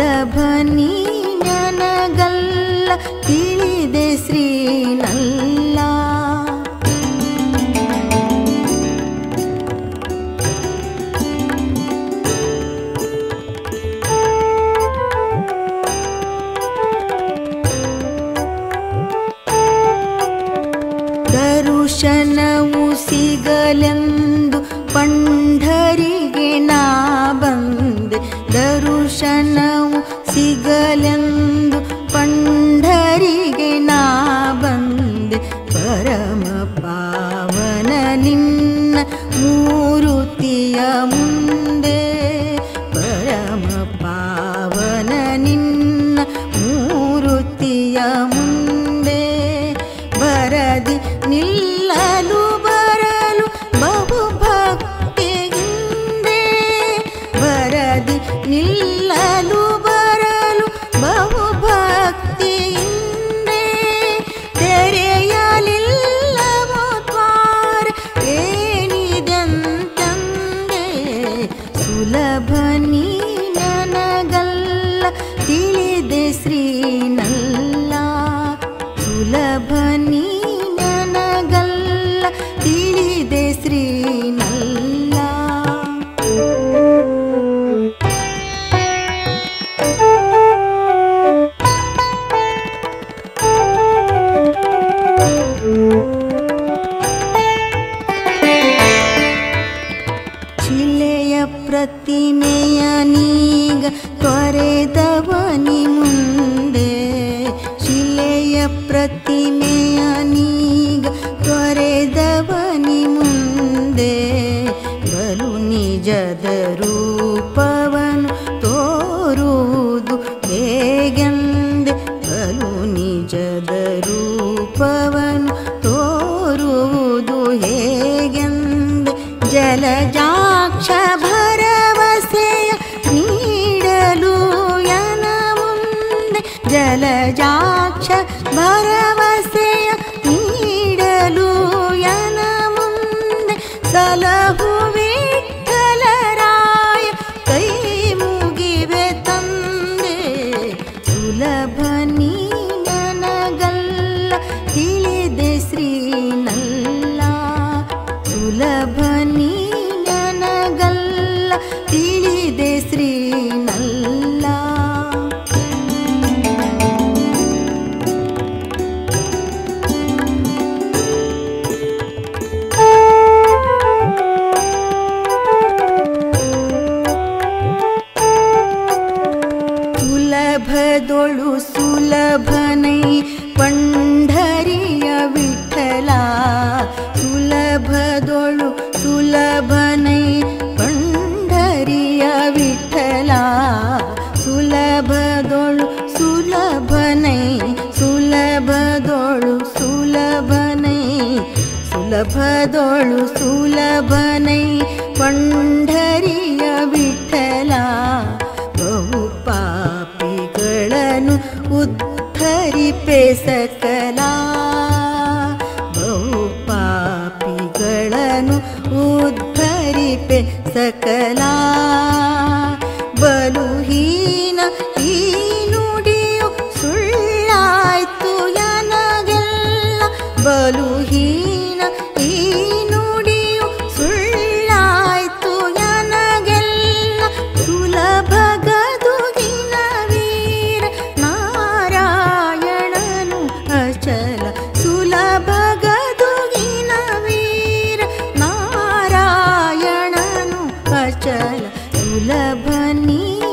ಸುಲಭ ನೀ ನನಗಲ್ಲ ತಿಳಿದೆ ಶ್ರೀನಲ್ಲ. ದರುಶನವು ಸಿಗಲೆಂದು ಪಂಢರಿಗೆ ನಾ ಬಂದೆ. ದರುಶನವು ಸಿಗಲೆಂದು ಪಂಢರಿಗೆ ನಾ ಬಂದೆ. ಪರಮ ಪಾವನ ನಿನ್ನ ಮೂರುತಿಯ ಮುಂದೆ. ಪರಮ ಪಾವನ ನಿನ್ನ ಮೂರುತಿಯ ಮುಂದೆ. ಬರದಿ ನಿಲ್ಲಲು ಬರಲು ಬಹು ಭಕ್ತಿಯಿಂದೆ. ಬರದಿ ನಿಲ್ಲಲು ಬರಲು ಬಹು ಭಕ್ತಿಯಿಂದೆ. ತೆರೆಯಲಿಲ್ಲವೋ ದ್ವಾರ ಏನಿದೆಂತಂದೆ. ಸುಲಭ ನೀ ನನಗಲ್ಲ ತಿಳಿದೆ ಶ್ರೀನಲ್ಲ. ಸುಲಭ ನೀ ನನಗಲ್ಲ ತಿಳಿದೆ ಶ್ರೀನಲ್ಲ. ಶಿಲೆಯ ಪ್ರತಿಮೆಯ ನೀಗ ತೊರೆದವನಿ ಮುಂದೆ. ಶಿಲೆಯ ಪ್ರತಿಮೆಯ ನೀಗ ತೊರೆದವನಿ ಮುಂದೆ. ಬಲು ನಿಜದ ರೂಪವನು ತೋರುವುದು ಹೇಗೆಂದೆ. ಬಲು ನಿಜದ ರೂಪವನು ತೋರುವುದು ಹೇಗೆಂದೆ. ಜಲಜಾಕ್ಷ ಭರವಸೆಯ ನೀಡಲು ಯನ ಮುಂದೆ. ಜಲಜಾಕ್ಷ ಭರವಸೆಯ ನೀಡಲು ಯನ ಮುಂದೆ. ಸಲಹು ವಿಠ್ಠಲರಾಯ ಕೈ ಮುಗಿವೆ ತಂದೆ. ಸುಲಭ ನೀ ನನಗಲ್ಲ ತಿಳಿದೆ ಶ್ರೀನಲ್ಲ. ಸುಲಭ ನೀ ನನಗಲ್ಲ ತಿಳಿದೆ ಶ್ರೀನಲ್ಲ. ಸುಲಭದೊಳು ಸುಲಭನೈ ಪಂಢರಿಯ ವಿಠಲ. ಸುಲಭದೊಳು ಸುಲಭನೈ ಪಂಢರಿಯ ವಿಠಲ. ಸುಲಭದೊಳು ಸುಲಭನೈ ಸುಲಭದೊಳು ಸುಲಭನೈ ಸುಲಭದೊಳು ಸುಲಭನೈ ಪಂಢರಿಯ ವಿಠಲ. ಬಹು ಪಾಪಿಗಳನ್ನು ಉದ್ಧರಿಪೆ ಸಕಲ. ಬಹು ಪಾಪಿಗಳನ್ನು ಉದ್ಧರಿಪೆ ಸಕಲ. ಬಲುಹೀನ ಈ ನುಡಿಯು ಸುಳ್ಳಾಯ್ತು ನನಗೆಲ್ಲ. ಬಲುಹೀನ ಈ ನುಡಿಯು ಸುಳ್ಳಾಯ್ತು ನನಗೆಲ್ಲ. ಸುಲಭ ಗದುಗಿನ ವೀರ ನಾರಾಯಣನು ಅಚಲ. ಸುಲಭ ಗದುಗಿನ ವೀರ ನಾರಾಯಣನು ಅಚಲ. ಸುಲಭ ನೀ